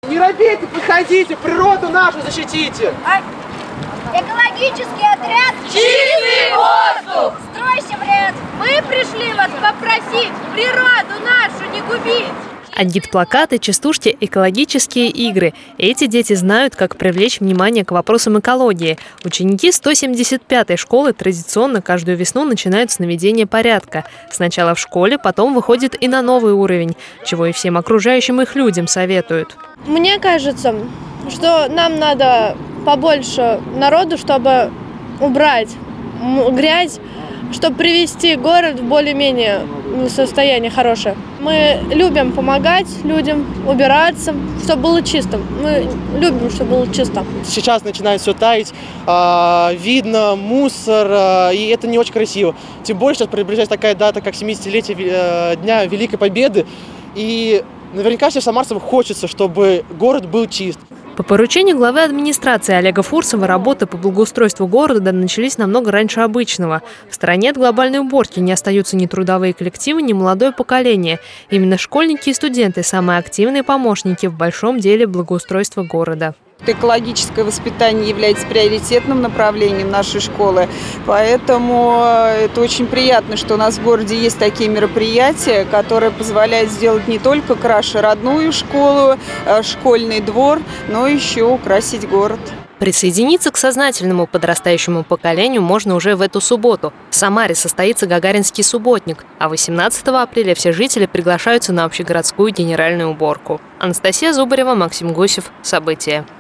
Не робейте, подходите, природу нашу защитите. Экологический отряд «Чистый воздух». Стройся в ряд. Мы пришли вас попросить природу нашу не губить. Агитплакаты, частушки, экологические игры. Эти дети знают, как привлечь внимание к вопросам экологии. Ученики 175-й школы традиционно каждую весну начинают с наведения порядка. Сначала в школе, потом выходит и на новый уровень, чего и всем окружающим их людям советуют. Мне кажется, что нам надо побольше народу, чтобы убрать грязь, чтобы привести город в более-менее состояние хорошее. Мы любим помогать людям, убираться, чтобы было чисто. Мы любим, чтобы было чисто. Сейчас начинает все таять, видно мусор, и это не очень красиво. Тем более сейчас приближается такая дата, как 70-летие Дня Великой Победы. И наверняка всем самарцам хочется, чтобы город был чист. По поручению главы администрации Олега Фурсова работы по благоустройству города начались намного раньше обычного. В стороне от глобальной уборки не остаются ни трудовые коллективы, ни молодое поколение. Именно школьники и студенты – самые активные помощники в большом деле благоустройства города. Экологическое воспитание является приоритетным направлением нашей школы, поэтому это очень приятно, что у нас в городе есть такие мероприятия, которые позволяют сделать не только краше родную школу, школьный двор, но еще украсить город. Присоединиться к сознательному подрастающему поколению можно уже в эту субботу. В Самаре состоится Гагаринский субботник, а 18 апреля все жители приглашаются на общегородскую генеральную уборку. Анастасия Зубарева, Максим Гусев. События.